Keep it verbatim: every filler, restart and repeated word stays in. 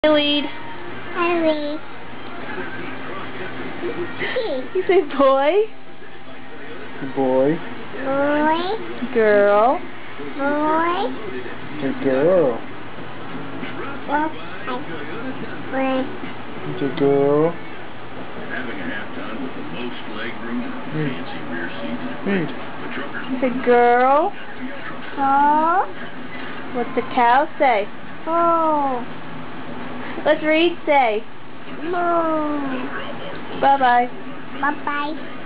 Lead. I read. You say boy, Boy. Boy. girl, Boy. It's a girl. Boy. It's a girl. Having a half ton with the most leg room and Read. fancy rear seats. Read. The truckers you say girl. Oh. What's the cow say? Oh. Let's read say. Moo. Bye bye. Bye bye.